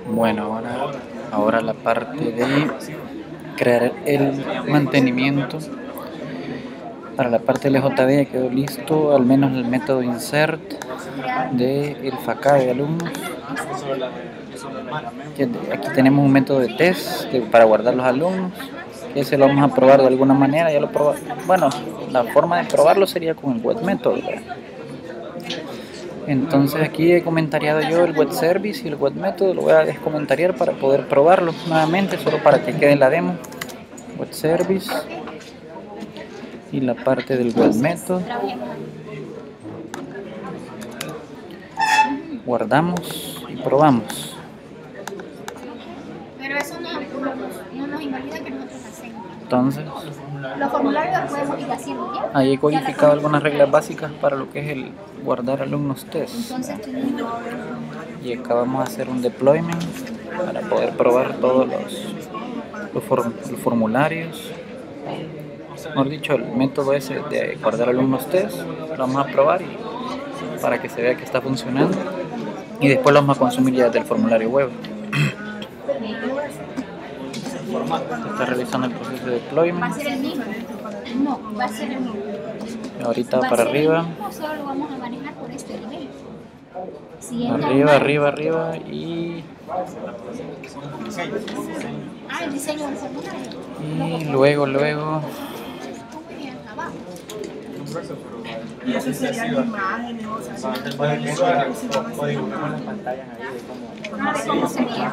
Bueno, ahora la parte de crear el mantenimiento. Para la parte del JV ya quedó listo, al menos el método insert del FACA de alumnos. Aquí tenemos un método de test para guardar los alumnos, que ese lo vamos a probar de alguna manera. Ya lo probamos. Bueno, la forma de probarlo sería con el web method, ¿verdad? Entonces aquí he comentariado yo el web service y el web method. Lo voy a descomentariar para poder probarlo nuevamente, solo para que quede la demo. Web service y la parte del web method. Guardamos y probamos. Pero eso no nos invalida que nosotros hacemos. Entonces, los formularios los podemos ir haciendo ya. Ahí he codificado algunas reglas básicas para lo que es el guardar alumnos test. Entonces, y acá vamos a hacer un deployment para poder probar todos los formularios. Mejor dicho, el método ese de guardar alumnos test lo vamos a probar para que se vea que está funcionando, y después lo vamos a consumir ya desde el formulario web. Se está realizando el proceso de deployment. ¿Va a ser el mismo? No, va a ser el mismo. Ahorita para arriba. Solo lo vamos a manejar por este nivel. Arriba y... el diseño del formulario. Y luego... Y eso sería la imagen, o sea, ¿Cómo sería?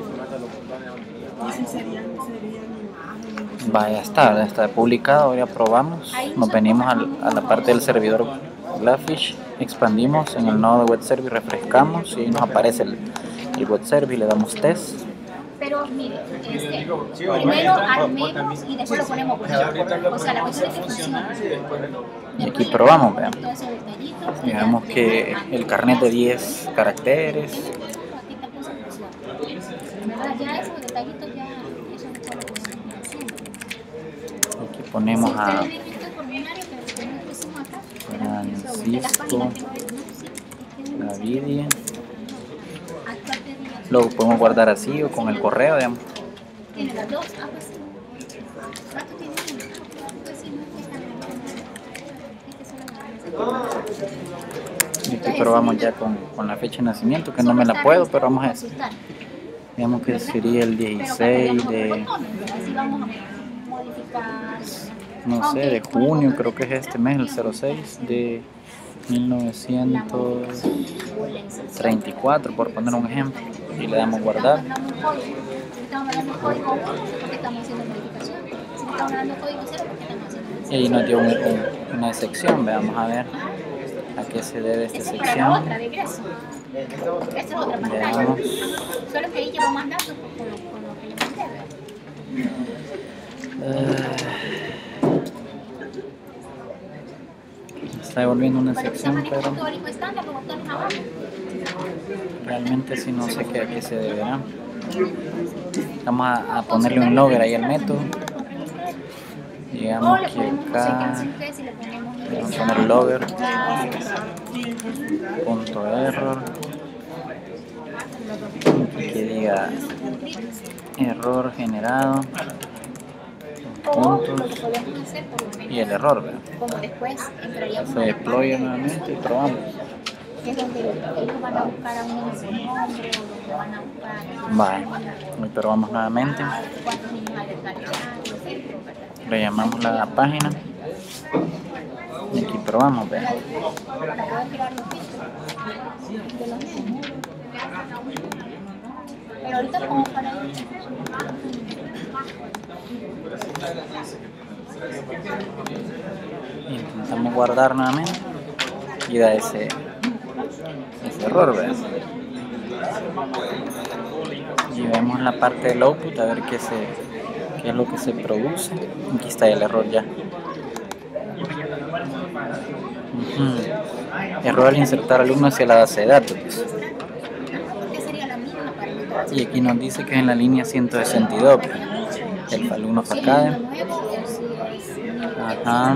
Ya está publicado, ya probamos. Nos venimos a la parte del servidor Glassfish, expandimos en el nodo de web service, refrescamos y nos aparece el web service, le damos test. Pero mire, primero armemos y después lo ponemos por ejemplo. O sea, la cuestión es que funciona. Y aquí probamos, vean. Digamos que el carnet de 10 caracteres. Ya esos detallitos ya aquí ponemos a Francisco Gavidia. Lo podemos guardar así o con el correo, digamos. Tiene las dos, y aquí probamos ya con la fecha de nacimiento, que no me la puedo, pero vamos a decir. Digamos que sería el 16 de... no sé, de junio, creo que es este mes, el 06 de 1934, por poner un ejemplo, y le damos guardar. Y ahí nos dio una sección, veamos a ver a qué se debe esta sección. Veamos. Solo que ahí llevo más datos con lo que yo mandé. Está devolviendo una sección, pero realmente sí no sé a qué se deberá. Vamos a ponerle un logger ahí al método. Digamos que acá vamos a poner logger .error, que diga error generado, puntos y el error, ¿verdad? Se deploya nuevamente y probamos. Es donde ellos van a buscar a un nombre o lo van a buscar. Vale, hoy probamos nuevamente. Le llamamos la página y aquí probamos, vean. Pero ahorita como para intentamos guardar nuevamente y da ese error, ¿verdad? Y vemos la parte del output a ver qué es lo que se produce. Aquí está el error ya. Error al insertar alumno hacia la base de datos. Y aquí nos dice que es en la línea 162. El alumno FACA. Ajá.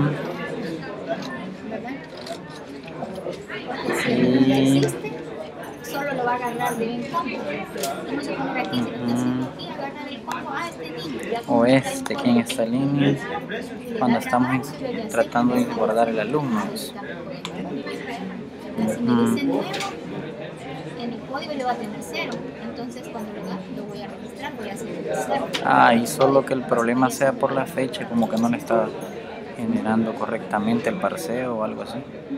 Y va a agarrar de un combo. Vamos a poner aquí, si lo está haciendo aquí, agarrar el combo a este niño. O este, aquí en esta línea, cuando estamos tratando de guardar el alumno. Si me dice nuevo, en el código le va a tener 0. Entonces cuando lo voy a registrar, voy a hacer 0. Ah, y solo que el problema sea por la fecha, como que no le está generando correctamente el parseo o algo así.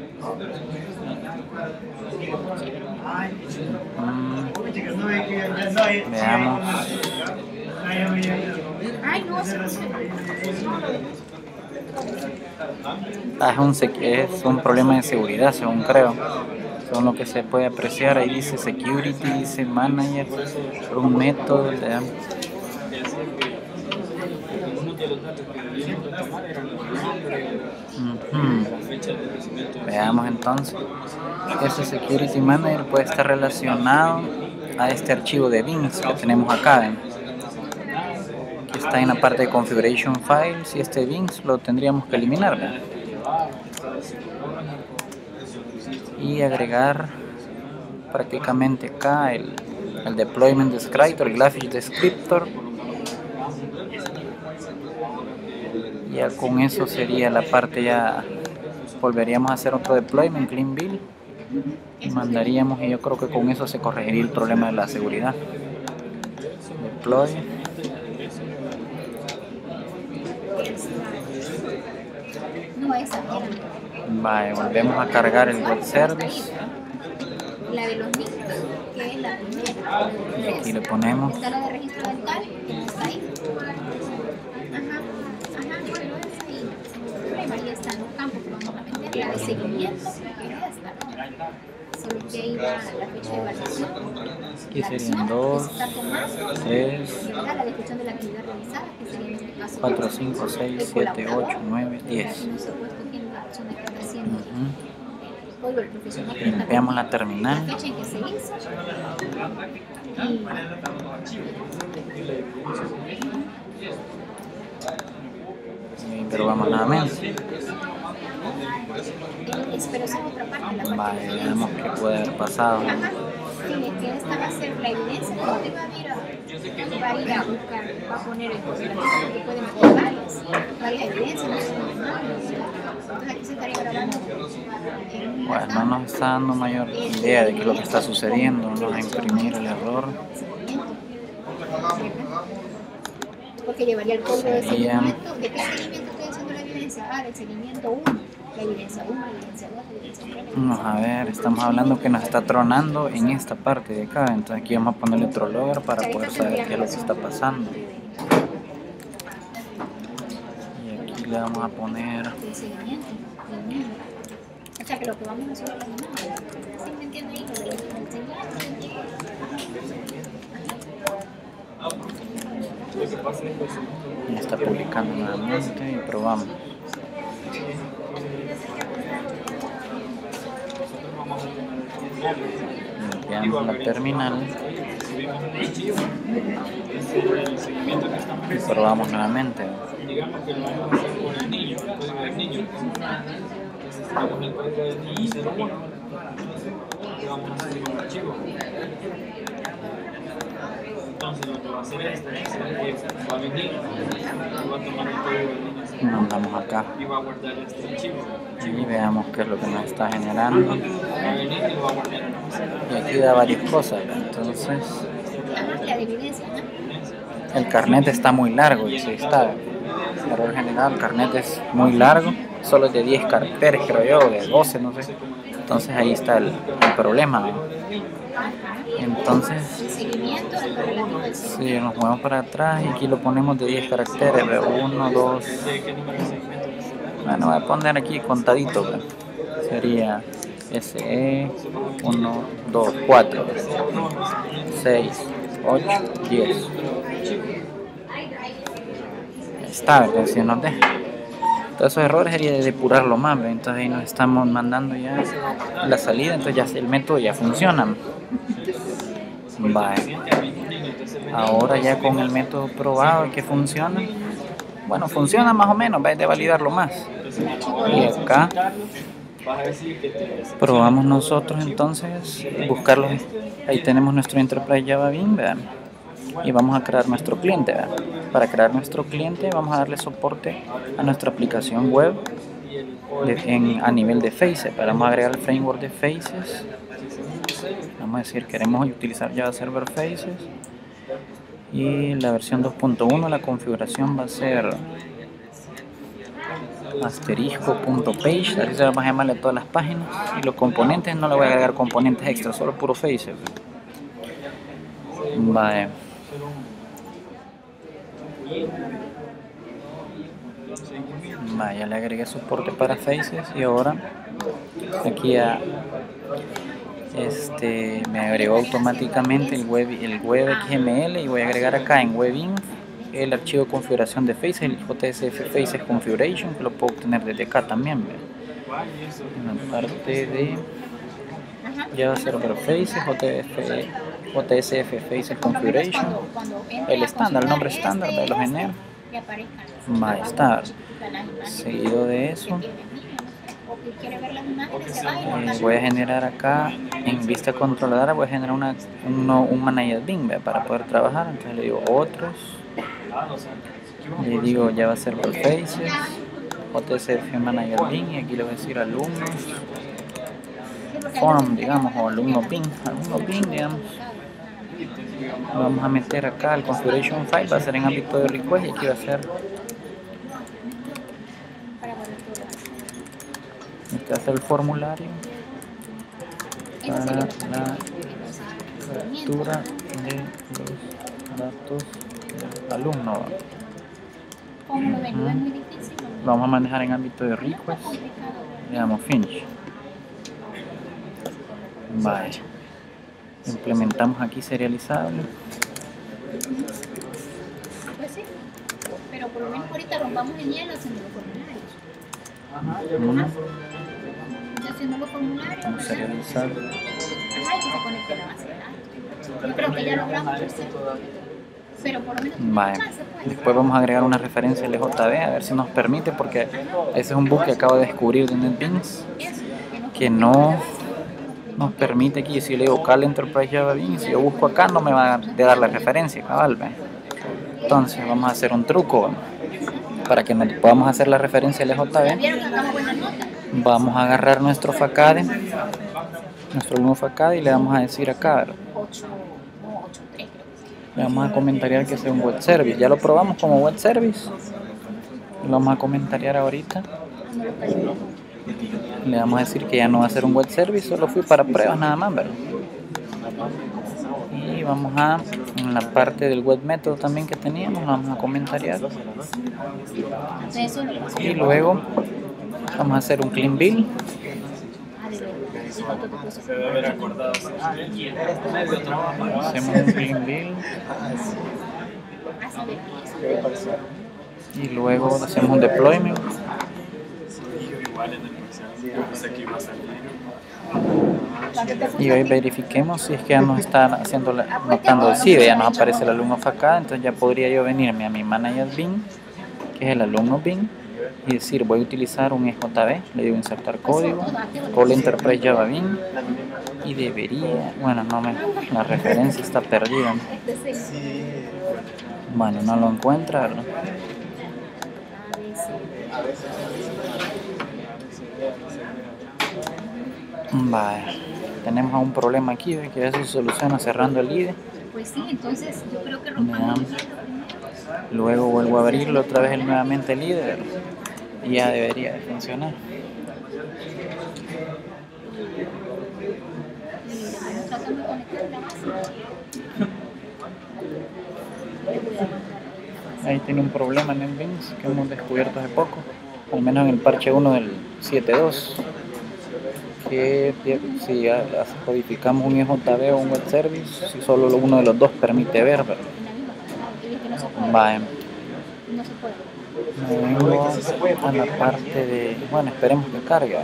Veamos. Ay, no, Es un problema de seguridad, según creo. Según lo que se puede apreciar, ahí dice security, dice manager, por un método. Veamos entonces. Ese security manager puede estar relacionado a este archivo de bins que tenemos acá. Que está en la parte de configuration files, y este bins lo tendríamos que eliminar, ¿verdad? Y agregar prácticamente acá el deployment descriptor, el graphic descriptor. Ya con eso sería la parte, ya volveríamos a hacer otro deployment, clean build, y mandaríamos, y yo creo que con eso se corregiría el problema de la seguridad. Deploy. Vale, volvemos a cargar el web service. La de los niños, que es la primera. Y aquí le ponemos. Está la de registro dental, que no está ahí. Ahí están los campos que vamos a meter. La de seguimiento, que es esta. Solo que ahí va la fecha de evaluación. Aquí serían 2, 3, la descripción de la actividad realizada, que sería en este caso 4, 5, 6, 7, 8, 9, 10. Limpiamos la terminal. La fecha en que se hizo. Pero vamos nuevamente. Pero esa es otra parte, la parte. Vale, veamos qué puede haber pasado. Ajá. Que esta va a ser la evidencia, no te va a ir a buscar, va a poner el cooperativo que puede meter varias evidencias, entonces aquí se estaría grabando. Bueno, no nos está dando mayor idea de qué es lo que está sucediendo. Vamos a imprimir el error. Porque llevaría el código de seguimiento. ¿De qué seguimiento estoy haciendo la evidencia? Ah, del seguimiento 1. La evidencia 1, la evidencia 2, la evidencia 3. Vamos a ver, estamos hablando que nos está tronando en esta parte de acá. Entonces aquí vamos a ponerle otro logger para poder saber qué es lo que está pasando. Y aquí le vamos a poner... El seguimiento del niño. O sea que lo que vamos a hacer es la misma. ¿Sí me entiende ahí? Lo del seguimiento. Ya está publicando nuevamente y probamos. Limpiamos la terminal y probamos nuevamente. Digamos que lo vamos a hacer con el niño, el código del niño, con el código del niño 01, que vamos a hacer un archivo. Entonces lo que va a hacer es que va a venir y va a tomar el código del niño 01 Mandamos acá y va a guardar este archivo. y veamos qué es lo que nos está generando. Va a venir y va a guardar el archivo. Y aquí da varias cosas, entonces La de evidencia, ¿no? el carnet está muy largo y sí está. Error general, el carnet es muy largo, solo es de 10 caracteres creo yo, de 12, no sé. Entonces ahí está el problema, ¿no? Entonces, El seguimiento, el correlativo del seguimiento. si nos movemos para atrás y aquí lo ponemos de 10 caracteres, de 1, 2, bueno, voy a poner aquí contadito, ¿verdad? Sería SE 1, 2, 4, 6, 8, 10. Está, ¿verdad? Si nos deja. Todos esos errores sería de depurarlo más, ¿verdad? Entonces ahí nos estamos mandando ya la salida, entonces ya el método ya funciona. Vale. Ahora ya con el método probado que funciona, bueno, funciona más o menos, va a de validarlo más. Y acá vas a decir que te... Probamos nosotros entonces buscarlos. Ahí tenemos nuestro Enterprise Java Bean, vean. Y vamos a crear nuestro cliente, vean. Para crear nuestro cliente vamos a darle soporte a nuestra aplicación web a nivel de Faces. Vamos a agregar el framework de Faces. Vamos a decir queremos utilizar Java Server Faces. Y la versión 2.1, la configuración va a ser asterisco.page, así se vamos a llamarle a todas las páginas. Y los componentes no le voy a agregar componentes extra, solo puro Faces. Vale. Ya le agregué soporte para Faces y ahora aquí ya me agregó automáticamente el web XML y voy a agregar acá en WebInf el archivo de configuración de Faces, el JSF Faces Configuration, que lo puedo obtener desde acá también. En la parte de Java Server Faces, JSF Faces Configuration, el estándar, el nombre estándar de los genera. Estar seguido de eso voy a generar acá en vista controladora, voy a generar un manager Bean para poder trabajar. Entonces le digo otros, le digo Java Server Faces, JSF Manager Bean, y aquí le voy a decir alumnos form, digamos, o alumno Bean, digamos. Lo vamos a meter acá el configuration file, va a ser en ámbito de request y aquí va a ser el formulario para la captura de los datos del alumno. Lo vamos a manejar en ámbito de request, le damos finish. Vale, implementamos aquí serializable. Pues sí, pero por lo menos ahorita rompamos el hielo haciendo los formularios. Haciendo los formularios. Vamos a serializar. Y que se conecte a la base de datos. Yo creo que ya logramos hacer. Pero por lo menos vale. Después vamos a agregar una referencia LJB a ver si nos permite, porque ese es un bug que acabo de descubrir de NetBeans que no nos permite aquí. Si le digo Cal Enterprise Java Bean, si yo busco acá no me va a dar la referencia, cabal. Entonces vamos a hacer un truco para que podamos hacer la referencia LJB. Vamos a agarrar nuestro facade, nuestro alumno facade, y le vamos a decir acá, le vamos a comentariar que sea un web service. Ya lo probamos como web service, lo vamos a comentariar ahorita. Le vamos a decir que ya no va a ser un web service, solo fui para pruebas nada más, ¿verdad? Y vamos a, en la parte del web método también que teníamos, lo vamos a comentariar. Y luego vamos a hacer un clean build. Hacemos un clean build. Y luego hacemos un deployment. Y hoy verifiquemos si es que ya nos está notando el CIDE, ya nos aparece el alumno facade. Entonces ya podría yo venirme a mi manager Bean, que es el alumno Bean, y decir voy a utilizar un EJB, le digo insertar código, Call Enterprise Java Bean, y debería, bueno, la referencia está perdida, ¿no? Bueno, no lo encuentra, ¿verdad? Vale, tenemos un problema aquí de que eso se soluciona cerrando el IDE. Pues sí, entonces yo creo que rompamos el IDE. Luego vuelvo a abrirlo otra vez nuevamente el IDE y ya debería de funcionar. Ahí tiene un problema en el NetBeans que hemos descubierto hace poco, al menos en el parche 1 del 7.2, que si codificamos un EJB o un web service, si solo uno de los dos permite ver, ¿verdad? Vale. Me vengo a la parte de, bueno, esperemos que cargue.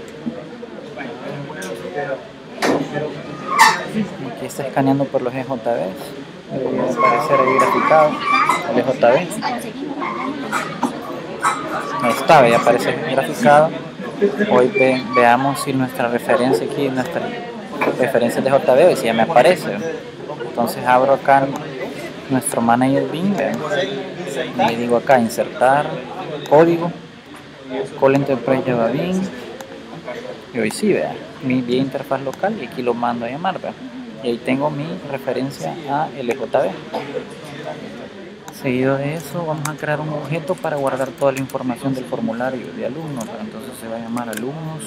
Aquí está escaneando por los EJBs, debería aparecer ahí graficado el EJB. Ahí está, ya aparece graficado. Hoy veamos si nuestra referencia aquí, nuestra referencia de JB, y si ya me aparece. Entonces abro acá nuestro Manager Bean, y le digo acá insertar código, Call Enterprise Java Bean, y hoy sí, vea, mi vía interfaz local, y aquí lo mando a llamar, vea. Y ahí tengo mi referencia a LJB. Seguido de eso vamos a crear un objeto para guardar toda la información del formulario de alumnos. Entonces se va a llamar alumnos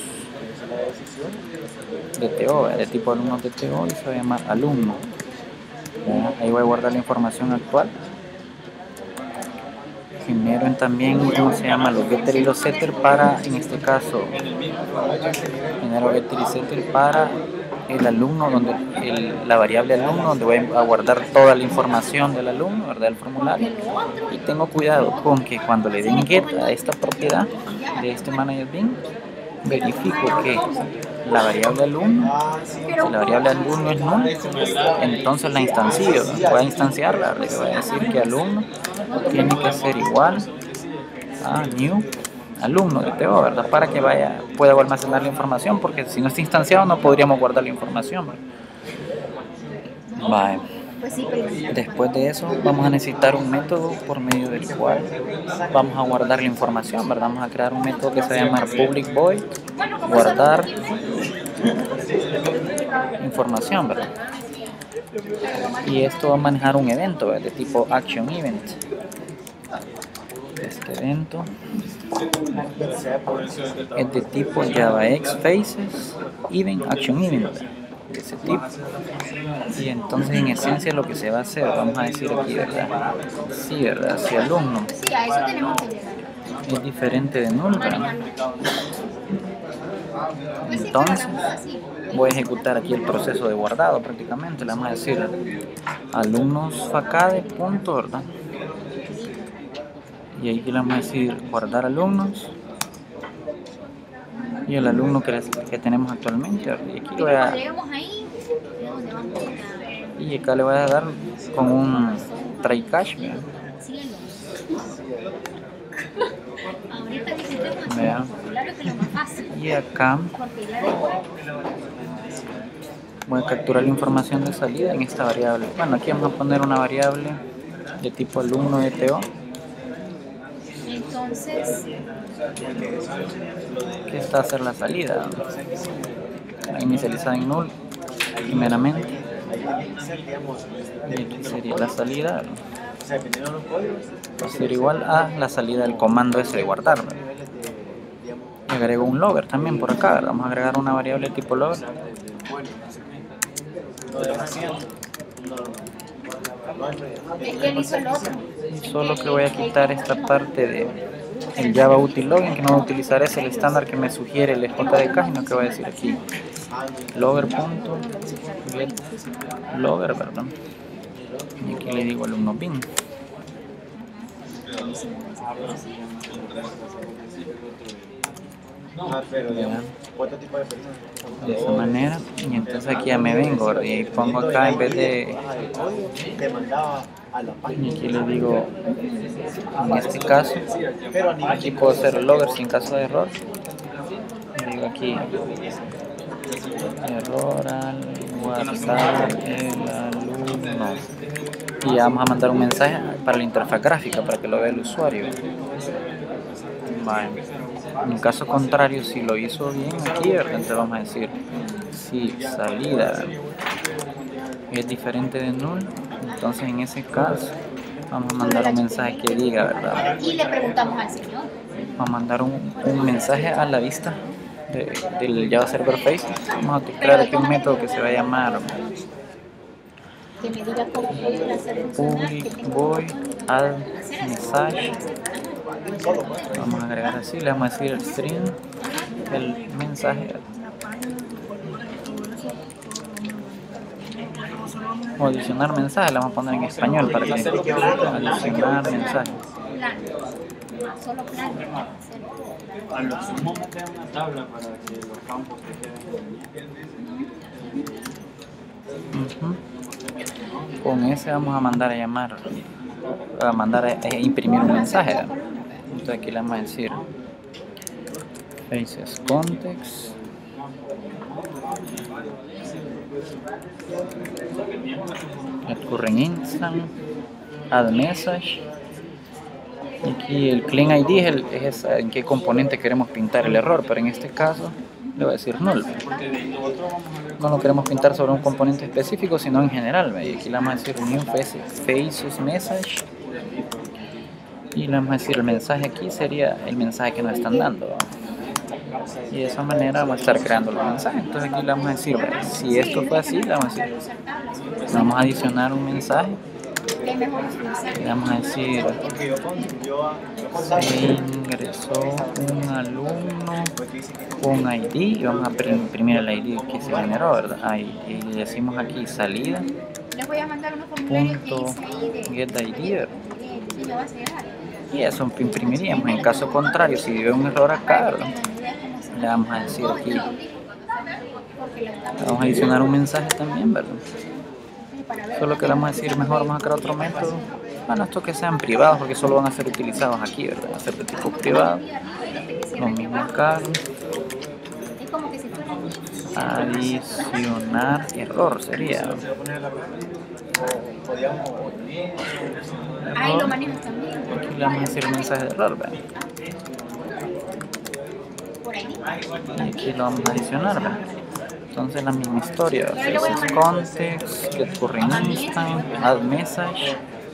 de TO, de tipo alumnos de TO, y se va a llamar alumno. Ahí voy a guardar la información actual. Genero también, ¿cómo se llama? Los getter y los setter para, en este caso, genero getter y setter para el alumno, donde la variable alumno, donde voy a guardar toda la información del alumno, ¿verdad? Del formulario. Y tengo cuidado con que cuando le den get a esta propiedad de este Manager Bean, verifico que la variable alumno, si la variable alumno es null, entonces la instancio, voy a instanciarla, le voy a decir que alumno tiene que ser igual a new alumno de TO, ¿verdad? Para que pueda almacenar la información, porque si no está instanciado no podríamos guardar la información, ¿verdad? Vale. Después de eso vamos a necesitar un método por medio del cual vamos a guardar la información, ¿verdad? Vamos a crear un método que se va a llamar public void guardar información, ¿verdad? Y esto va a manejar un evento, ¿verdad? De tipo action event. Este evento es de tipo JavaX Faces Event Action Event, de ese tipo. Y entonces en esencia lo que se va a hacer, vamos a decir aquí, ¿verdad? Sí, ¿verdad? Si alumno Sí, a eso tenemos que llegar. es diferente de null, ¿verdad? Entonces voy a ejecutar aquí el proceso de guardado prácticamente. Le vamos a decir alumnos facade punto, ¿verdad? Y aquí le vamos a decir guardar alumnos y el alumno que tenemos actualmente, ¿verdad? Y aquí voy a, y acá le voy a dar con un try catch, ¿verdad? Vean. Y acá voy a capturar la información de salida en esta variable. Bueno, aquí vamos a poner una variable de tipo alumno de TO. Entonces, que está a hacer la salida, inicializada en null primeramente, y aquí sería la salida, va a ser igual a la salida del comando ese de guardar, ¿verdad? Y agrego un logger también por acá, ¿verdad? Vamos a agregar una variable tipo logger. es que él hizo el otro. Solo que voy a quitar esta parte de el Java util login, que no voy a utilizar es el estándar que me sugiere el JDK, sino que voy a decir aquí logger.get logger, ¿verdad? Y aquí le digo alumno bin. De esa manera, y entonces aquí ya me vengo, ¿verdad? Y pongo acá en vez de, y aquí le digo, en este caso, aquí puedo hacer logger sin caso de error. Le digo aquí, error al guardar el alumno. Y ya vamos a mandar un mensaje para la interfaz gráfica, para que lo vea el usuario. Vale. En caso contrario, si lo hizo bien aquí, ¿verdad? Entonces vamos a decir, si salida es diferente de null, entonces en ese caso vamos a mandar un mensaje que diga, ¿verdad? Y le preguntamos al señor. Vamos a mandar un mensaje a la vista del Java Server Face. Vamos a crear aquí un método que se va a llamar Que me diga cómo poder hacer public void add message. Vamos a agregar así, le vamos a decir el string, el mensaje, o adicionar mensaje, le vamos a poner en español para que adicionar mensaje. Solo plan. A lo sumo meter una tabla para que los campos queden. Con ese vamos a mandar a imprimir un mensaje. Entonces aquí le vamos a decir Faces Context. El current instant. Add message. Y aquí el clean ID es en qué componente queremos pintar el error, pero en este caso le voy a decir null. No lo queremos pintar sobre un componente específico, sino en general. Y aquí le vamos a decir new faces message. Y le vamos a decir el mensaje aquí sería el mensaje que nos están dando. Y de esa manera vamos a estar creando los mensajes. Entonces aquí le vamos a decir, si esto fue así, le vamos a adicionar un mensaje. Le vamos a decir, se ingresó un alumno con ID y vamos a imprimir el ID que se generó, ¿verdad? Y le decimos aquí salida punto get ID, y eso imprimiríamos. En caso contrario, si dio un error acá, ¿verdad?, le vamos a decir aquí, le vamos a adicionar un mensaje también, ¿verdad? Solo que le vamos a decir, mejor vamos a crear otro método. Bueno, estos que sean privados, porque solo van a ser utilizados aquí, ¿verdad? Van a ser de tipo privado. Lo mismo acá. Adicionar error sería. Error. Aquí le vamos a decir un mensaje de error, ¿verdad? Y aquí lo vamos a adicionar, ¿verdad? Entonces la misma historia, faces context, get current instant, add message.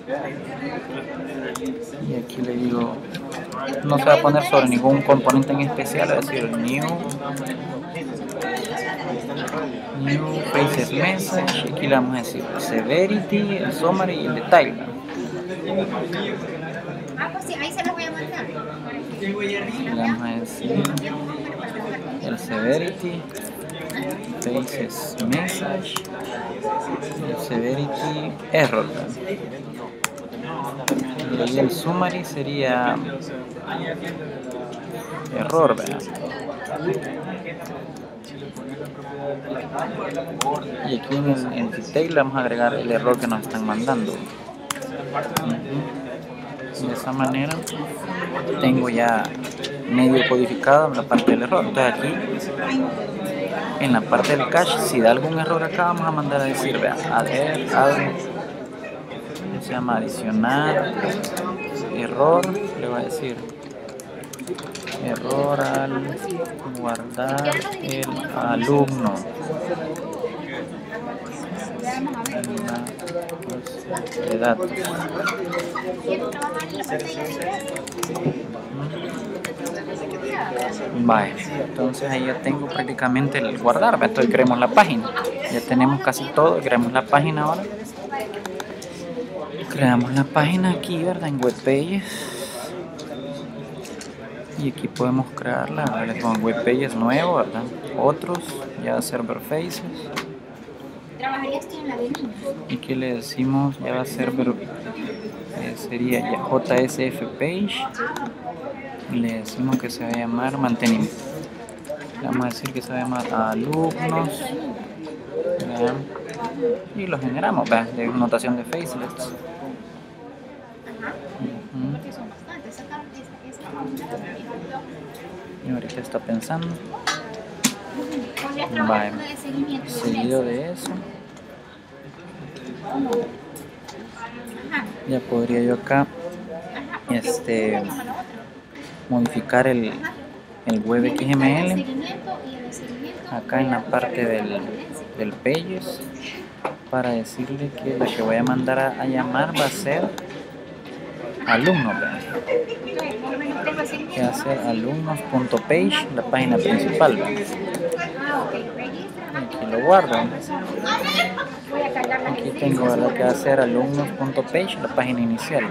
Y aquí le digo, no se va a poner sobre ningún componente en especial, es decir, new faces message. Y aquí le vamos a decir severity, el summary y el detail. Pues sí, ahí se los voy a mandar. Le vamos a decir el severity, faces message, el severity error. Y el summary sería error, ¿verdad? Y aquí en el detail le vamos a agregar el error que nos están mandando. De esa manera tengo ya medio codificado en la parte del error. Entonces aquí en la parte del cache, si da algún error acá, vamos a mandar a decir, vea, se llama adicionar error, le voy a decir error al guardar el alumno de datos. Vale, entonces ahí ya tengo prácticamente el guardar. Entonces creemos la página, ya tenemos casi todo. Creamos la página ahora. Creamos la página aquí, ¿verdad? En web pages. Y aquí podemos crearla, ¿verdad? Con web pages nuevo, ¿verdad? Otros, ya server faces. Y que le decimos ya va a server, sería ya JSF page. Le decimos que se va a llamar mantenimiento. Le vamos a decir que se va a llamar alumnos. ¿Verdad? Y lo generamos, ¿verdad? De notación de facelets. Y ahorita está pensando. Vale. Seguido de eso, ya podría yo acá modificar el web XML acá en la parte del pages, para decirle que la que voy a mandar a llamar va a ser alumno, que hace alumnos.page, la página principal. Aquí lo guardo. Aquí tengo lo que va a hacer alumnos.page, la página inicial.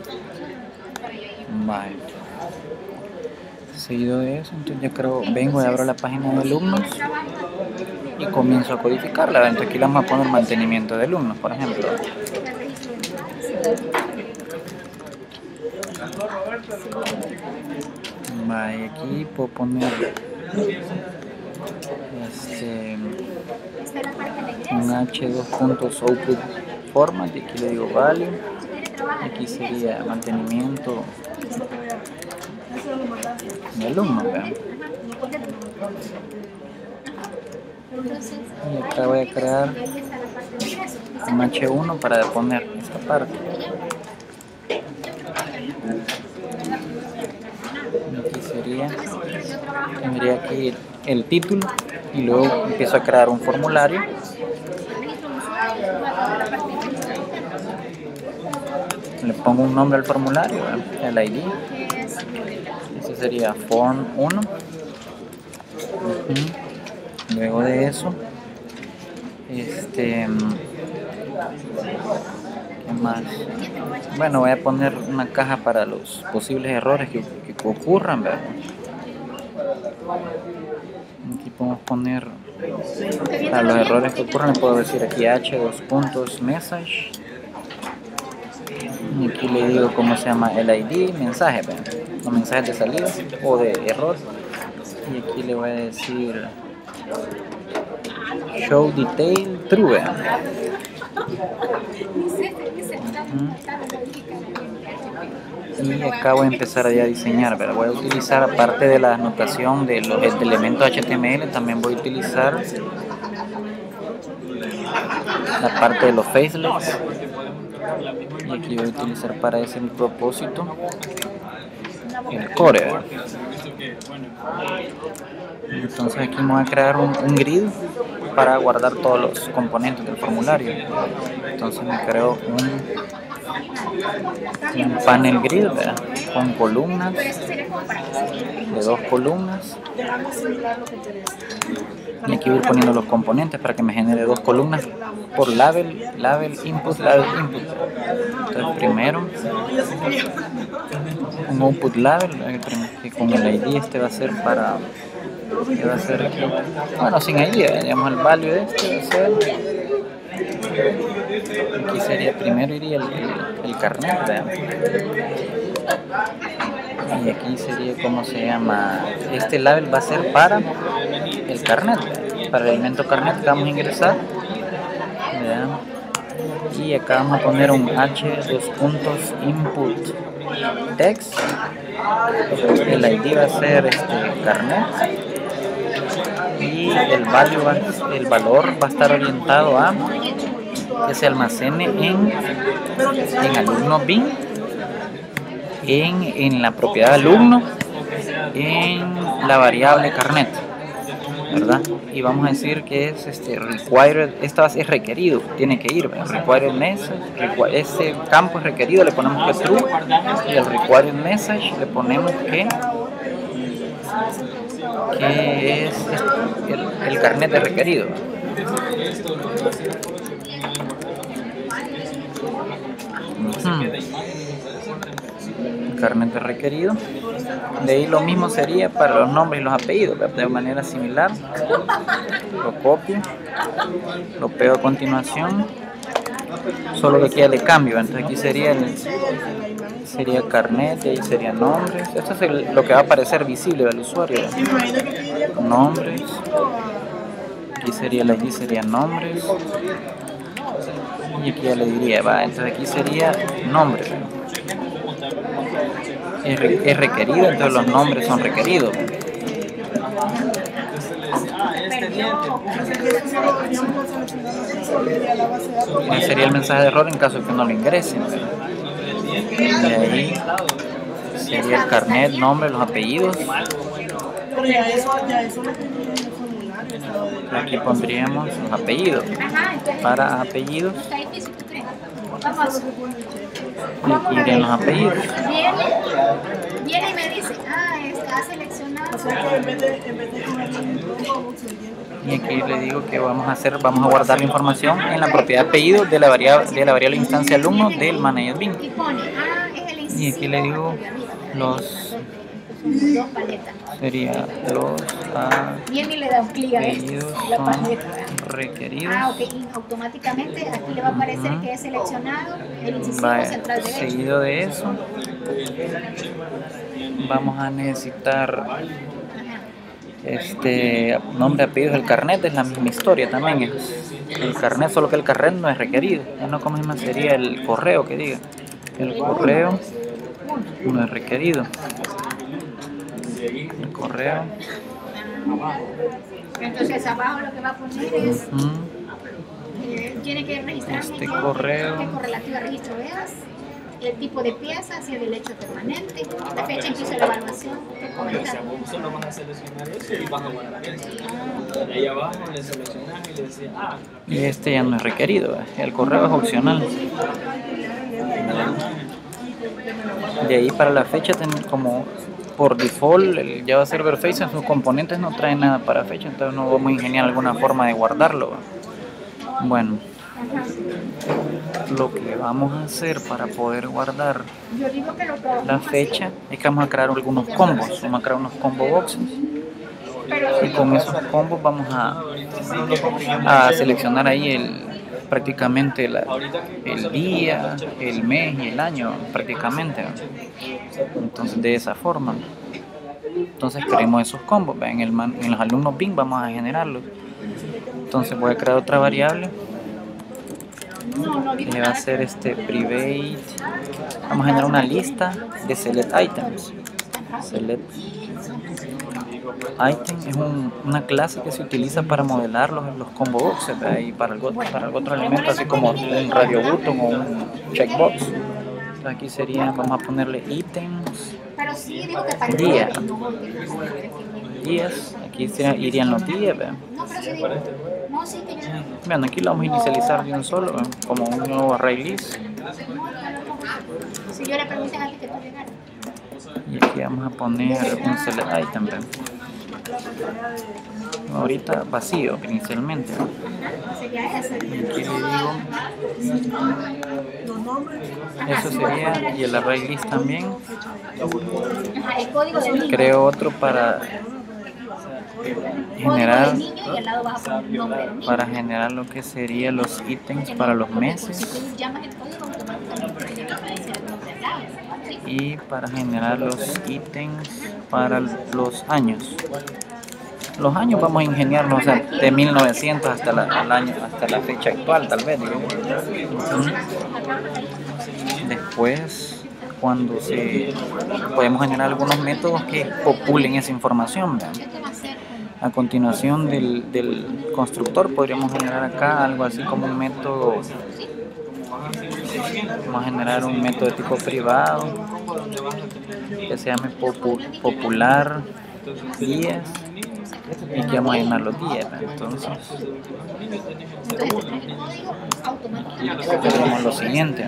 Vale. Seguido de eso, entonces ya creo, vengo y abro la página de alumnos y comienzo a codificarla. Entonces aquí le vamos a poner mantenimiento de alumnos, por ejemplo. Vale, aquí puedo poner un h2.output format, y aquí le digo value. Aquí sería mantenimiento de alumnos, ¿verdad? Entonces, Y acá voy a crear y ahí está la parte de ingresos. un H1 para poner esta parte. Y aquí sería, tendría aquí el título y luego empiezo a crear un formulario. Le pongo un nombre al formulario, el ID. Ese sería form 1. Luego de eso, ¿qué más? Bueno, voy a poner una caja para los posibles errores que ocurran, ¿verdad? Aquí podemos poner para los errores que ocurran, puedo decir aquí h2.message. Y aquí le digo cómo se llama el ID, mensaje, ¿verdad? Los mensajes de salida o de error. Y aquí le voy a decir show detail true, ¿verdad? Y acá voy a empezar ya a diseñar, ¿verdad? Voy a utilizar, aparte de la anotación de los elementos HTML, también voy a utilizar la parte de los facelets. Y aquí voy a utilizar para ese propósito el core, ¿verdad? Entonces aquí me voy a crear un grid para guardar todos los componentes del formulario. Entonces me creo un panel grid, ¿verdad? Con columnas de 2 columnas. Y aquí voy poniendo los componentes para que me genere 2 columnas por label input. Entonces primero un output label, que con el ID va a ser para, que va a ser aquí, bueno, sin ID, digamos el value de este va a ser, aquí sería, primero iría el carnet, ¿verdad? Y aquí sería, ¿cómo se llama? Este label va a ser para el carnet, ¿verdad? Para el elemento carnet que vamos a ingresar, ¿verdad? Y acá vamos a poner un h2.input text. El ID va a ser carnet y el valor va a estar orientado a que se almacene en alumno bin, en la propiedad de alumno, en la variable carnet, ¿verdad? Y vamos a decir que es required, esta es requerido, tiene que ir, ¿verdad? Required message, ese campo es requerido, le ponemos que true, y el required message le ponemos que es el carnet de requerido. Carnet de requerido. De ahí lo mismo sería para los nombres y los apellidos, de manera similar. Lo copio, lo pego a continuación, solo que aquí ya le cambio. Entonces aquí sería carnet, y ahí sería nombres. Esto es lo que va a aparecer visible al usuario, nombres. Aquí sería la ID, sería nombres, y aquí ya le diría, va, entonces aquí sería nombres. Es requerido, entonces los nombres son requeridos. Ese sería el mensaje de error en caso de que no lo ingresen. Y ahí sería el carnet, nombre, los apellidos. Aquí pondríamos los apellidos. Para apellidos. Y aquí irían los apellidos. Viene y me dice, está seleccionado. Y aquí le digo que vamos a guardar la información en la propiedad apellido de la variable instancia alumno del manager bin. Y aquí le digo los sería los apellidos son requeridos. Ok, y automáticamente aquí le va a aparecer que es seleccionado el incisivo central derecho. Seguido de eso vamos a necesitar nombre, apellidos, el carnet es la misma historia también, es el carnet, solo que el carnet no es requerido. No, como se llama, sería el correo, que diga el correo no es requerido, el correo Entonces abajo lo que va a poner es, tiene que registrar Este correo. qué correlativo al registro veas, el tipo de pieza, si es del hecho permanente, la fecha en que hizo la evaluación, qué O sea, comentario. vos solo vas a seleccionar eso y vas a guardar eso. Y ahí abajo le seleccionas y le decís, Y este ya no es requerido, el correo es opcional. De ahí para la fecha, como por default el Java Server Face en sus componentes no trae nada para fecha, entonces no vamos a ingeniar alguna forma de guardarlo. Bueno, lo que vamos a hacer para poder guardar Yo digo que lo que la fecha es que vamos a crear algunos combos, vamos a crear unos combo boxes y con esos combos vamos a seleccionar ahí prácticamente el día, el mes y el año prácticamente. Entonces de esa forma, entonces creemos esos combos, en los alumnos bin vamos a generarlos. Entonces voy a crear otra variable que va a ser private. Vamos a generar una lista de select items. Select item es una clase que se utiliza para modelar los combo boxes y para algún otro elemento, así como un radio button o un checkbox. Entonces aquí sería, vamos a ponerle items, pero sí digo que para día, el días, aquí irían los días. ¿Ve? no, pero sí digo, no, sí que yo Bueno, aquí lo vamos a inicializar de un solo, como un nuevo array list. si yo le pregunté a ti que tú llegaras. Y aquí vamos a poner un select item. ¿Ve? Ahorita vacío inicialmente. Sería ese. Y aquí le digo, eso sería, y el array list también. Ajá, el código del niño. Creo otro para Código generar, del niño y al lado vas a poner el nombre del niño. para generar lo que serían los ítems para los Si meses tú llamas el código, automáticamente te va a aparecer el nombre acá. ¿Sí? y para generar los ítems para los años. Los años vamos a ingeniarnos, o sea, de 1900 hasta la fecha actual, tal vez. Digo. Después, podemos generar algunos métodos que populen esa información. ¿Verdad? Este va a ser A continuación del constructor podríamos generar acá algo así como un método. Vamos a generar un método de tipo privado que se llame popular días y que vamos a llenar los días. Entonces tenemos lo siguiente.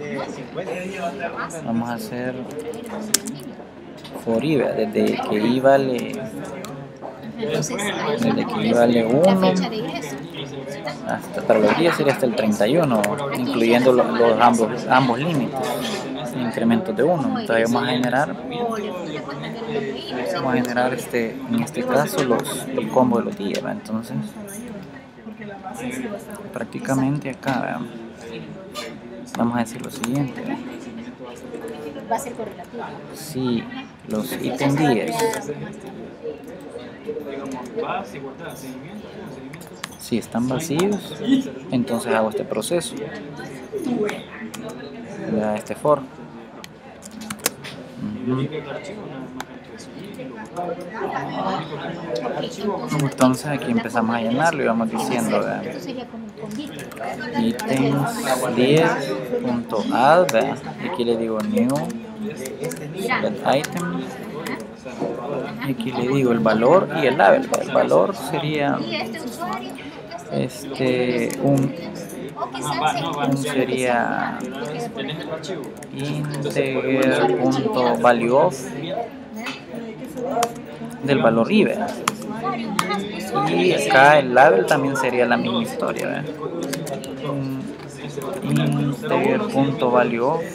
Vamos a hacer for i, desde que i vale entonces ahí desde que i vale la 1 fecha de ingreso. para los días sería hasta el 31, incluyendo ambos límites, incrementos de 1. Entonces vamos a generar en este caso el combo de los días. ¿Va? Entonces prácticamente acá vamos a decir lo siguiente. Va a ser correlativo. Si los ítems 10 si están vacíos, entonces hago este proceso, este for. Entonces aquí empezamos a llenarlo y vamos diciendo Esto sería como un convite. ítems 10.add, y aquí le digo new item, y aquí le digo el valor y el label. El valor sería Y este usuario, sería integer.valueOf del valor i, ¿verdad? Y acá el label también sería la misma historia, ¿verdad? Integer.valueof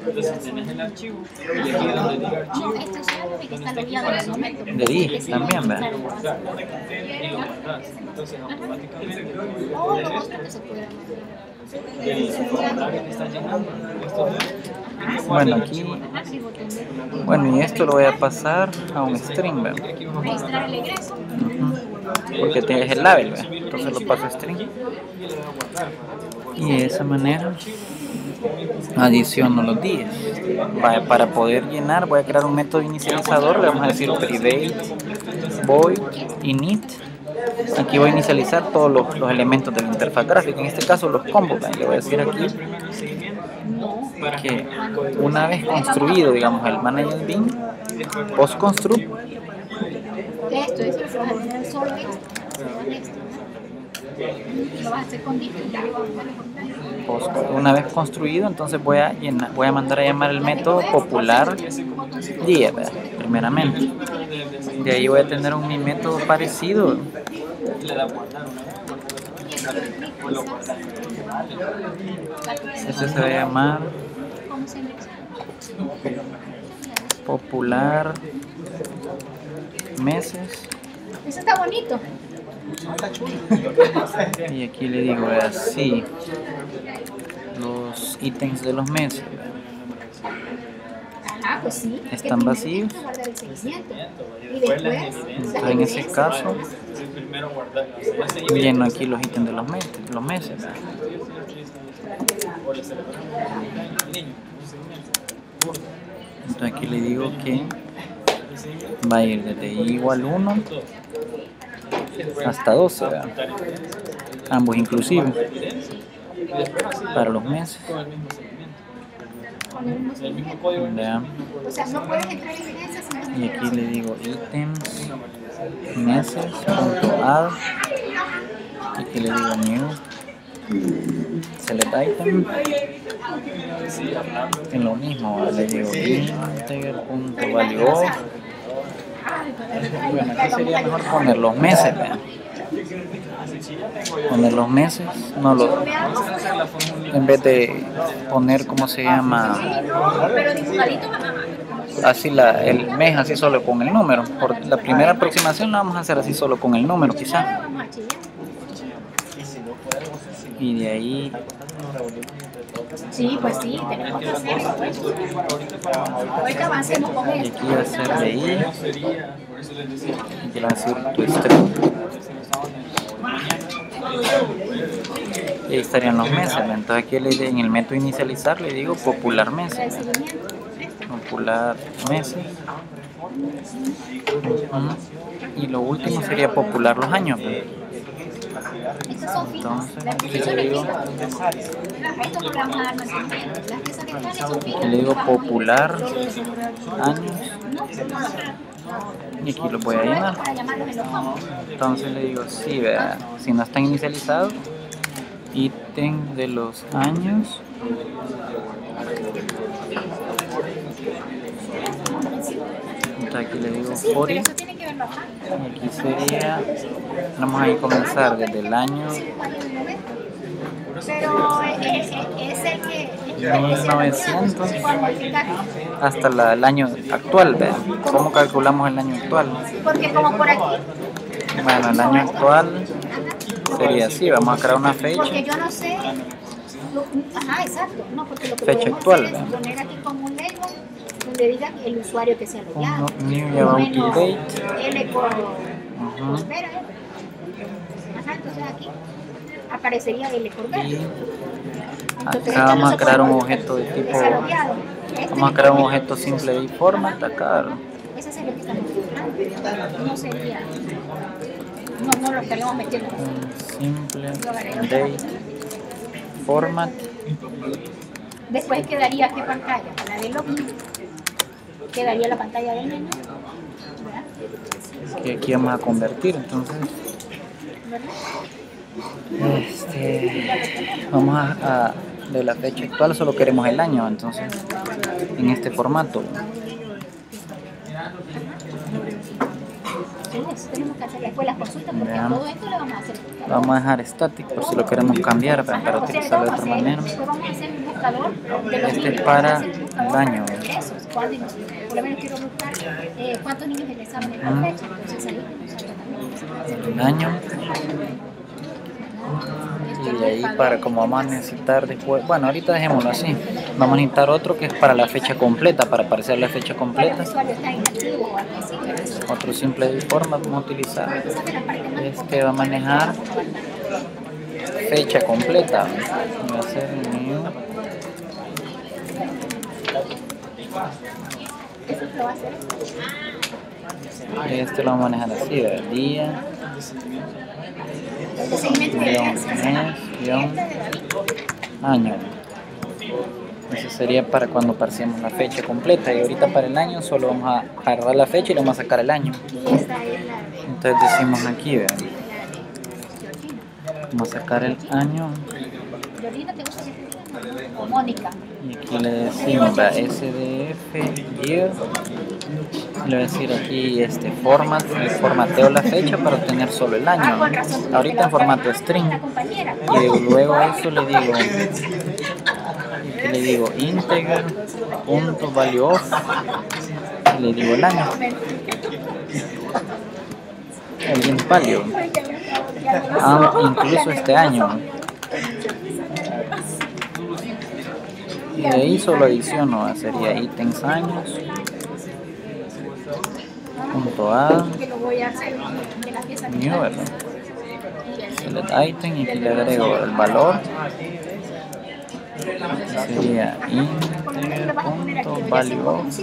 de i también, ¿verdad? Bueno, aquí, y esto lo voy a pasar a un string, ¿verdad? registrar el egreso. Porque tienes el label, ¿verdad? Entonces lo paso a string y de esa manera adiciono los días. Para poder llenar voy a crear un método inicializador, le vamos a decir private void init. Aquí voy a inicializar todos los elementos de la interfaz gráfica, en este caso los combos. Le voy a decir aquí que una vez construido, digamos, el manager bin, post construct, Esto es lo vas a tener solo esto. Lo vas a hacer con una vez construido, entonces voy a mandar a llamar el método popular día, primeramente. De ahí voy a tener mi método parecido. Este se va a llamar popular meses. Eso está bonito. Y aquí le digo así los ítems de los meses. Ah, pues sí. Están vacíos. Y después, entonces, en ese caso lleno aquí los ítems de los meses. Entonces aquí le digo que va a ir desde i igual 1 hasta 12, ¿verdad? Ambos inclusivos para los meses. ¿Verdad? O sea, no puedes entrar en meses. Y aquí le digo ítems meses.add. Aquí le digo new select item. En lo mismo, le digo integer.value. Bueno, aquí sería mejor poner los meses, ¿verdad? Poner los meses, no los, en vez de poner, ¿cómo se llama? Así el mes, así solo con el número. Por la primera aproximación la vamos a hacer así solo con el número, quizá. Y de ahí. Sí, pues sí, tenemos que hacer. Ahorita avancemos con Y esto. aquí va a ser de ahí. Y aquí va a ser tu string. Y ahí estarían los meses. Entonces aquí en el método inicializar le digo popular meses. Popular meses. Y lo último sería popular los años. Estas son fijas. Entonces, Las aquí que son le digo, fijas. A esto no le vamos a dar mantenimiento. Las que son están son fijas. le digo popular años. Y aquí lo voy a llenar. Para llamarlos en los combos. Entonces le digo, sí, vea, si no están inicializados, ítem de los años. Entonces aquí le digo Sí, 40. pero eso tiene que verlo acá. Y aquí sería, vamos a comenzar desde el año Pero es el que 1900 hasta el año actual, ¿vea? ¿Cómo calculamos el año actual? porque como por aquí, Bueno, el año actual sería así, vamos a crear una porque fecha. yo no sé, ajá, exacto, no, porque lo que Fecha podemos actual, hacer es ¿verdad? poner aquí como un label donde diga el usuario que se ha logueado. New about Menos date. L por Ujú. espera, Ajá, entonces aquí aparecería L por B. Y Entonces, acá esto vamos no a se crear puede un poner, objeto de tipo, que se ha logueado. vamos a crear un objeto simple de format acá. Ese es el que estamos buscando. No sería. No lo estaríamos metiendo. Un simple date format. Después quedaría qué pantalla, la de login. Quedaría la pantalla del menú. ¿Verdad? Que aquí vamos a convertir, entonces vamos a de la fecha actual solo queremos el año, entonces en este formato. Sí, eso tenemos que hacer después las consultas porque Vean. todo esto lo vamos a hacer. Lo vamos a dejar static por si lo queremos cambiar para O sea, utilizarlo de otra vamos a hacer- manera. después vamos a hacer un buscador de los Este niños. es para Vamos a hacer un buscador el año. de ingresos, cuántos, por lo menos quiero buscar cuántos niños ingresaron en la fecha. Entonces ahí nosotros también El año. Y de ahí para como vamos a necesitar después, bueno, ahorita dejémoslo así. Vamos a necesitar otro que es para la fecha completa, para aparecer la fecha el completa. usuario está inactivo o algo así. Otro simple de forma vamos a utilizar. Esa es la parte más Este va a manejar fecha completa. Va a ser new. Eso lo va a hacer. Este lo vamos a manejar así, ¿verdad? Día, De seguimiento de guión, evidencia. mes, guión, año. Eso sería para cuando parciemos la fecha completa. Y ahorita para el año solo vamos a agarrar la fecha y le vamos a sacar el año. Y esta es la de Entonces decimos aquí, ¿verdad? Georgina. Vamos a sacar el año. Georgina, ¿te gusta que te digan? O Mónica. Y aquí le decimos, ¿verdad? SDF, year. Le voy a decir aquí format, le formateo la fecha para obtener solo el año. Con razón, tú Ahorita en formato string. la compañera. Y luego a eso le digo, aquí le digo integer, punto value of, y le digo el año. El int value. Incluso este año. Y de ahí solo adiciono, sería ítems años, punto a, Que lo voy a hacer de la pieza que new, ¿verdad? Select item y aquí le agrego el valor. Sería integer, punto value of,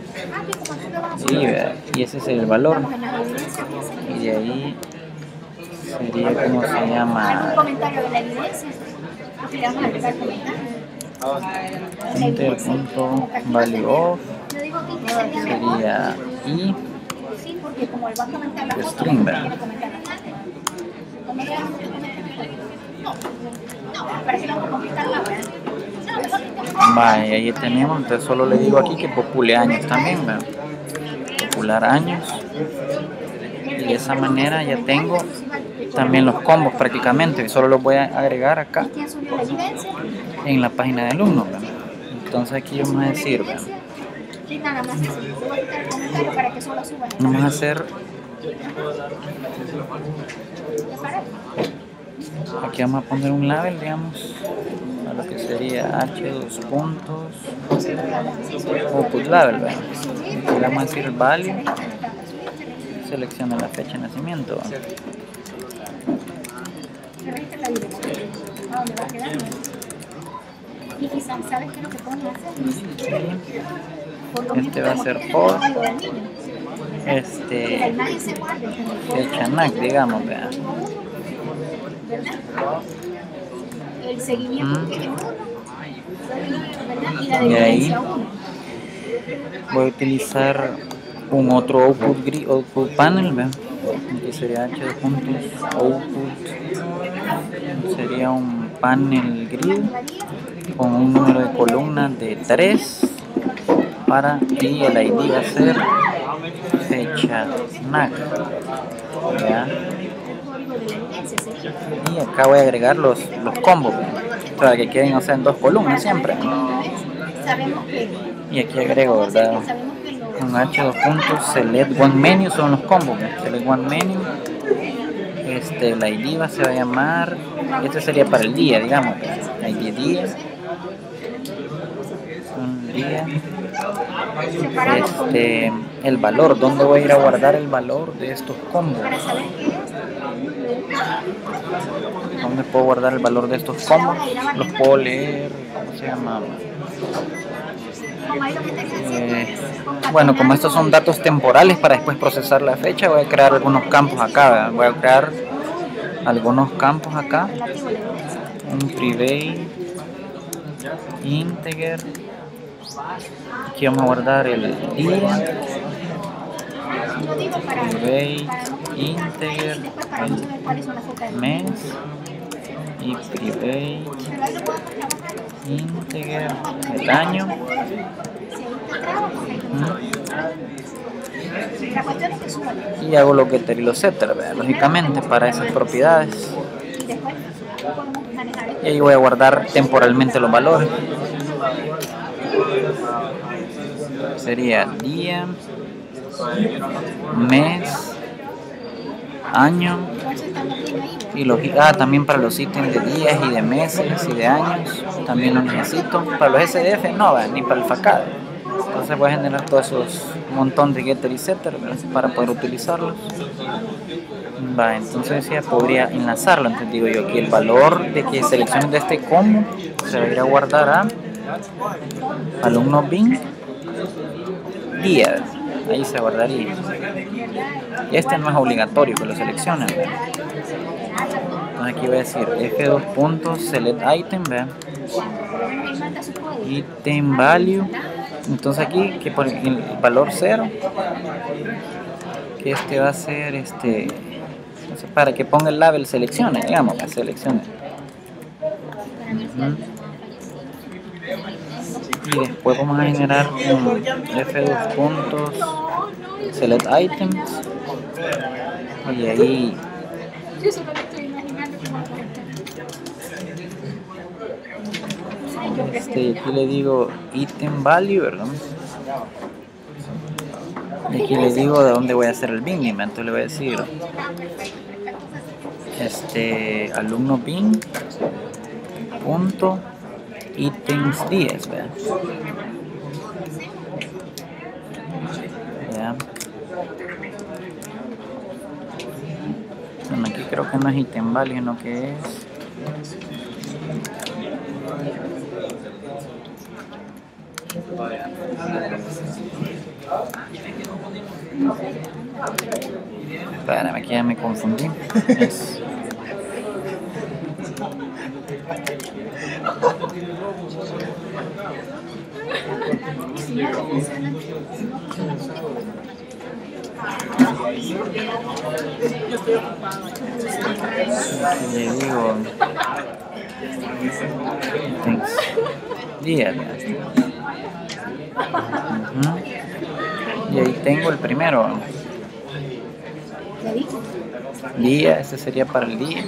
y ese es el valor. Y de ahí sería como se ¿Algún llama, comentario de la evidencia? Aquí le vamos a agregar comentarios. integer, punto value of, Yo digo que sería sería y sí, porque como él va a comentar la foto, string, quiere ¿verdad? comentar la foto. Como le vamos a comentar no, para que lo vamos a complicar más, ¿verdad? No, mejor que Vale, ahí tenemos, entonces solo le digo aquí que popule años también, ¿verdad? Popular años. Y de esa manera ya tengo también los combos prácticamente, que solo los voy a agregar acá ¿quién subió la evidencia? en la página de alumnos, ¿verdad? Entonces aquí vamos a decir, ¿verdad? Y nada más eso. Le voy a quitar el comentario para que solo suban. Vamos a hacer, aquí vamos a poner un label, digamos, a lo que sería h2 puntos, output label, ¿verdad? Aquí le vamos a decir value, selecciona la fecha de nacimiento, ¿verdad? La dirección. ¿A dónde va a quedar? Y quizás, ¿sabes qué es lo que podemos hacer? Por lo Este va a mismo, ser como for, tiene el código del niño, que la imagen se guarde en el código fecha NAC, digamos, ¿verdad? ¿verdad? El seguimiento que es uno, ¿verdad? Y la Y ahí evidencia uno. voy a utilizar un otro output panel, ¿verdad? Aquí sería h de puntos output, sería un panel grid con un número de columnas de 3 y el ID va a ser fecha NAC, ¿ya? Y acá voy a agregar los combos, ¿verdad? Para que queden, o sea, en 2 columnas siempre. Sabemos que Y aquí agrego, ¿verdad? Un h2 puntos select one menu, son los combos, ¿verdad? Select one menu, la ID se va a llamar, este sería para el día, digamos, ¿verdad? ID día, un día, el valor, ¿dónde voy a ir a guardar el valor de estos combos? para saber qué es, ¿Dónde puedo guardar el valor de estos combos? Los puedo leer, ¿cómo se llama? como ahí lo que te decía, Bueno, como estos son datos temporales para después procesar la fecha, voy a crear algunos campos acá, ¿verdad? Voy a crear algunos campos acá, un private integer, aquí vamos a guardar el día, private integer, el mes y private integer, el año. Y hago los getter y los setter, ¿verdad? Lógicamente para esas propiedades. Y ahí voy a guardar temporalmente los valores. Sería día, mes, año. Y también para los ítems de días y de meses y de años también lo necesito. Para los SDF no, ¿verdad? Ni para el FACAD. Entonces voy a generar todos esos montón de getter y setter, ¿verdad? Para poder utilizarlos. Va, entonces ya podría enlazarlo. Entonces digo yo aquí el valor de que selecciones de este combo se va a ir a guardar a alumno bin día. Ahí se guardaría. Este no es obligatorio que lo seleccionen, ¿ve? Entonces aquí voy a decir F2 puntos, select item, ¿ve? Item value. Entonces aquí que por el valor 0, que este va a ser entonces para que ponga el label seleccione, digamos, que seleccione. Y después vamos a generar un F2 puntos, select items, y ahí Yo solo me estoy imaginando cómo aquí le digo item value, ¿verdad? Y aquí le digo de dónde voy a hacer el bin, entonces le voy a decir alumno bin punto items 10, ¿verdad? Ya. Bueno, aquí creo que no es item value, sino que es espérame, aquí ya me confundí. Es aquí le digo items 10, ¿verdad? Y ahí tengo el primero. Día, este sería para el día.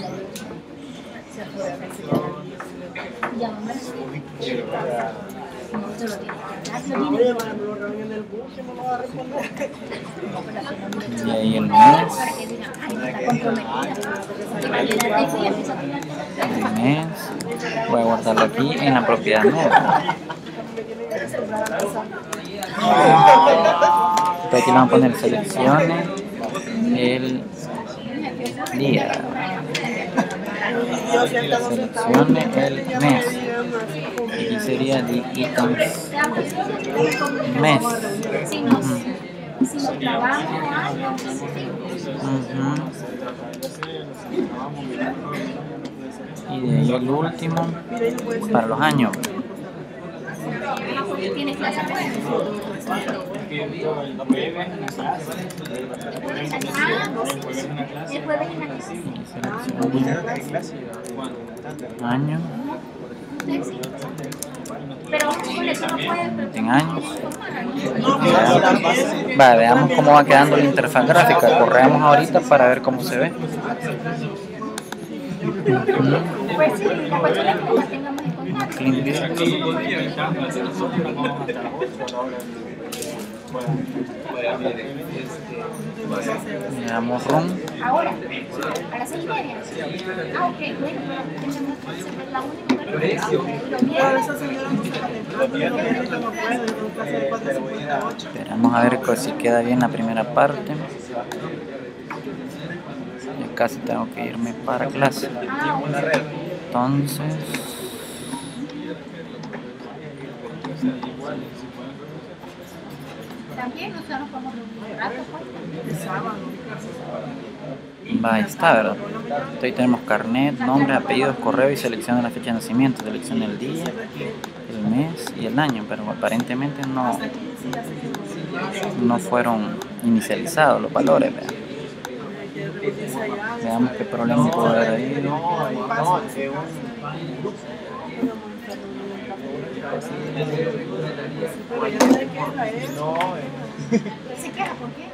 Y ahí el mes. El mes. Voy a guardarlo aquí en la propiedad nueva. Entonces aquí le vamos a poner seleccione el día, seleccione el mes, y aquí sería the items mes. Y de ahí el último para los años. Año. En años. Vale, veamos cómo va quedando la interfaz gráfica. Corremos ahorita para ver cómo se ve. Le damos run. Ahora, a las 6:30. Ah, ok, bueno, la única esperamos a ver si queda bien la primera parte. Ya casi tengo que irme para clase. Entonces también nosotros podemos reunir un rato, va, ahí está, ¿verdad? Entonces ahí tenemos carnet, nombre, apellidos, correo y selecciona la fecha de nacimiento. Selecciona el día, el mes y el año, pero aparentemente no fueron inicializados los valores, ¿verdad? Veamos qué problema puede haber ahí. ¿Se queda por qué?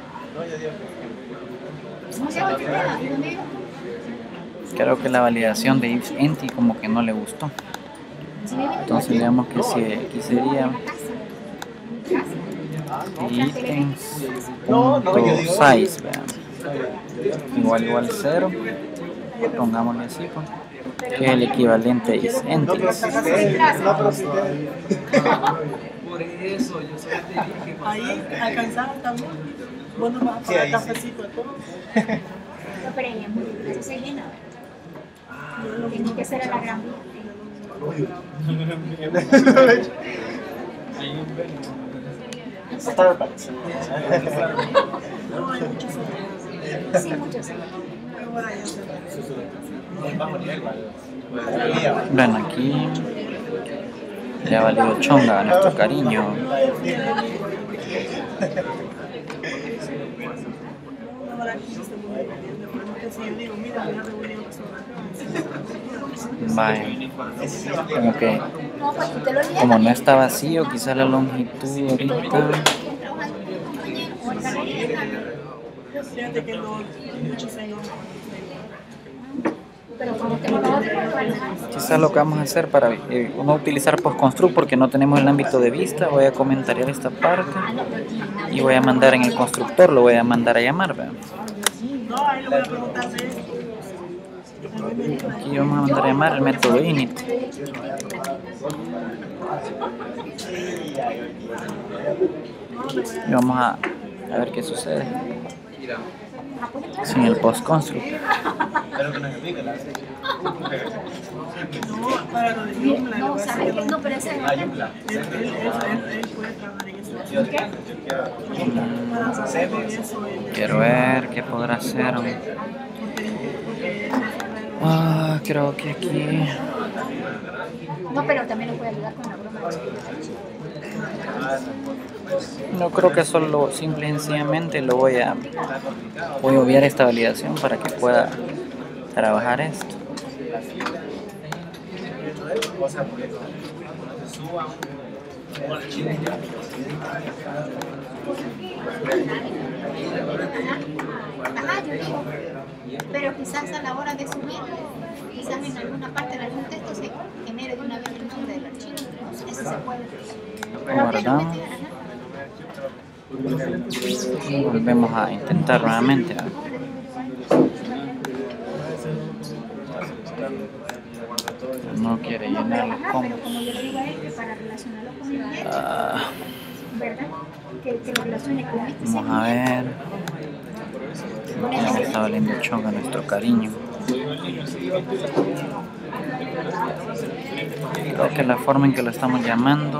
Creo que la validación de if empty como que no le gustó. Entonces digamos que si aquí sería items.size, vean, igual 0, pongámosle así, pues, que es el equivalente a is empties. Ahí alcanzaron también. Vos nos vas a pagar cafecito a todos. No, pero ella eso se llena. Tiene que ser a la gran vía. Starbucks. No, hay muchos. Sí, muchos. Bueno, aquí le ha valido chonga a nuestro cariño. Vaya, como que No, pues tú te lo llevas. como no está vacío, quizá la longitud ahorita. Fíjate que no, Pero como tengo los otros, Quizás lo que vamos a hacer para no utilizar postconstruct porque no tenemos el ámbito de vista, voy a comentariar esta parte y voy a mandar en el constructor, lo voy a mandar a llamar, ¿verdad? no, ahí lo voy a preguntar de esto. Aquí vamos a mandar a llamar el método init. Y vamos a ver qué sucede sin el postconstruct. No, para lo de Joomla, no, ¿sabes qué? No, pero ese es el él puede trabajar en eso. Quiero ver qué podrá hacer. Creo que aquí. No, pero también lo puede ayudar con la broma. No creo que solo simple y sencillamente lo voy a obviar esta validación para que pueda trabajar esto. Ajá, yo digo, pero quizás a la hora de subir, quizás en alguna parte, en algún texto se genere de una vez el nombre del archivo. Eso se puede. Guardamos. Y volvemos a intentar nuevamente. No quiere llenar los Pero combos. como yo le digo a él, que para relacionarlo con el bien, ¿verdad? Que lo relacione con este Vamos a ver. Ya me está valiendo chonga nuestro cariño. Creo que la forma en que lo estamos llamando.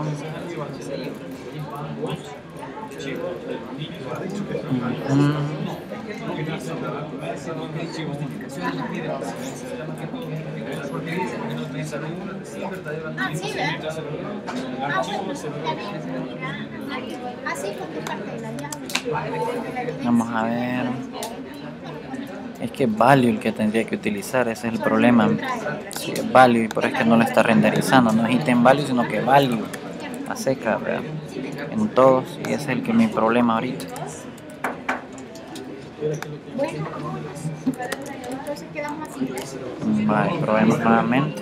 sí, ¿verdad? Bueno, está bien. Así con tu parte de la llave. Vamos a ver. Es que es value el que tendría que utilizar, ese es el problema. Sí, es value, pero es que no lo está renderizando. No es item value, sino que value. A seca, ¿verdad? En todos, y ese es el que es mi problema ahorita. Bueno, entonces quedamos así. Vale, probemos nuevamente.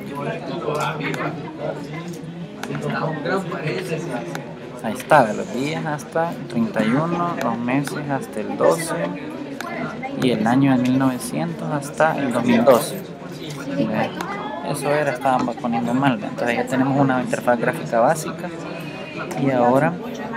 Ahí está, de los días hasta 31, los meses hasta el 12 y el año de 1900 hasta el 2012. Eso era, estábamos poniendo mal. Entonces ya tenemos una interfaz gráfica básica y ahora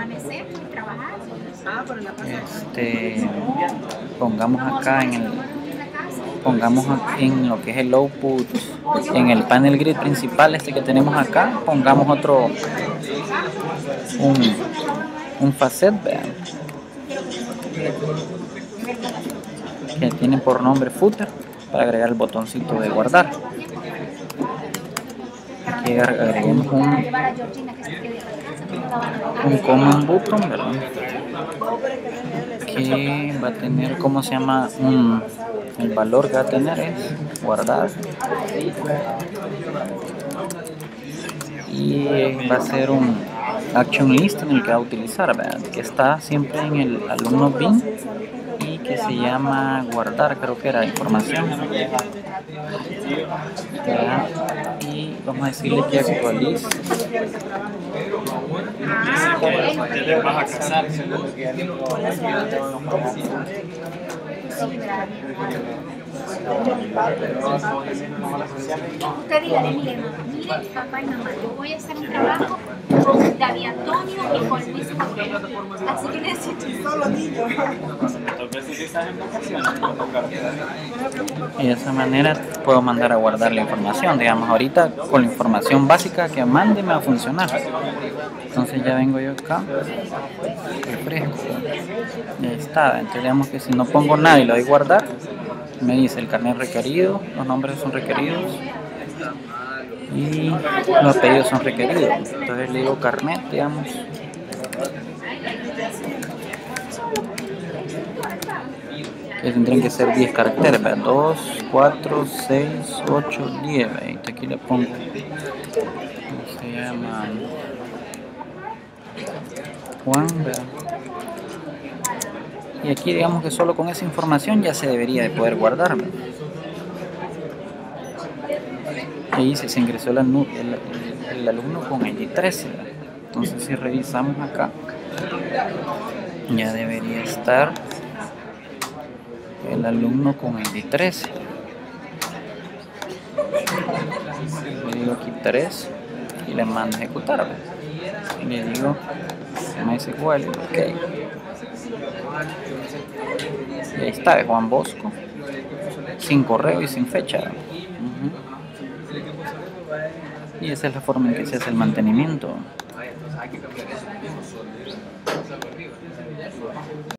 pongamos acá pongamos en lo que es el output, en el panel grid principal que tenemos acá, pongamos otro un facet, vean, que tiene por nombre footer, para agregar el botoncito de guardar. Aquí agreguemos un command button, ¿verdad? Que va a tener, ¿cómo se llama? El valor que va a tener es guardar, y va a ser un action list en el que va a utilizar, ¿verdad? Que está siempre en el alumno bin y que se llama guardar, creo que era información, ¿verdad? Y vamos a decirle que actualice. Usted dígale, miren, papá y mamá, yo voy a hacer un trabajo con David Antonio y con Luis Javier. Así que necesito solo niños. Entonces, si estás en vacaciones. Y de esa manera puedo mandar a guardar la información. Digamos, ahorita con la información básica que mande me va a funcionar. Entonces ya vengo yo acá, refresco, ya está. Entonces digamos que si no pongo nada y lo doy guardar, me dice el carnet requerido, los nombres son requeridos y los apellidos son requeridos. Entonces le digo carnet, digamos. Que tendrían que ser 10 caracteres, ¿verdad? 2, 4, 6, 8, 10. Aquí le pongo, se llama Juan, ¿verdad? Y aquí digamos que solo con esa información ya se debería de poder guardar, ¿verdad? Ahí se ingresó el alumno con ID 13, ¿verdad? Entonces si revisamos acá, ya debería estar el alumno con ID 13. Le digo aquí 3 y le mando a ejecutar, ¿verdad? Y le digo MySQL, ok. Y ahí está, Juan Bosco, sin correo y sin fecha. Y esa es la forma en que se hace el mantenimiento.